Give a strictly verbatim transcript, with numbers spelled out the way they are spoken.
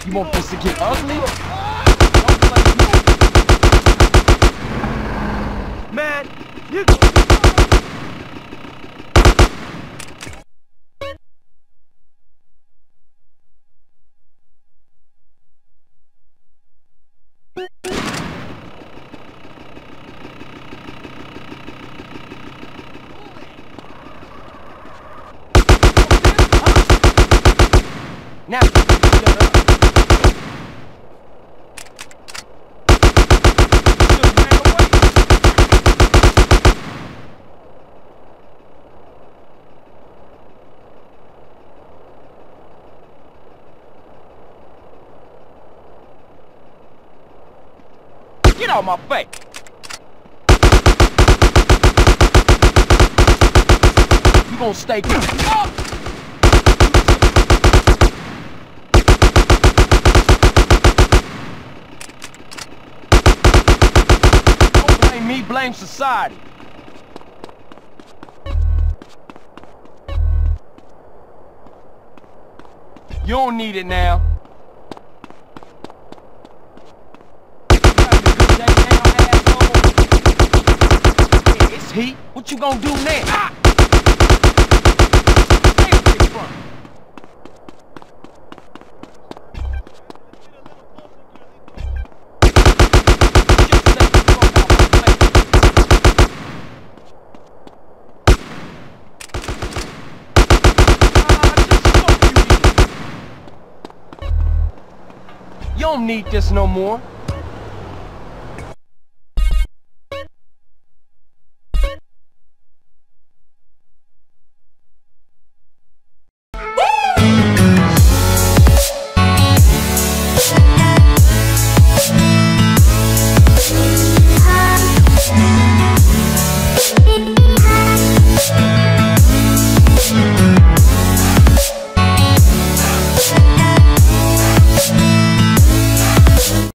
You want this to get ugly? Man, you... Now, shut up. Get out my face! You gonna stay good? Oh! Me blame society. You don't need it now. Yeah, it's heat. What you gonna do now? Ah! You don't need this no more.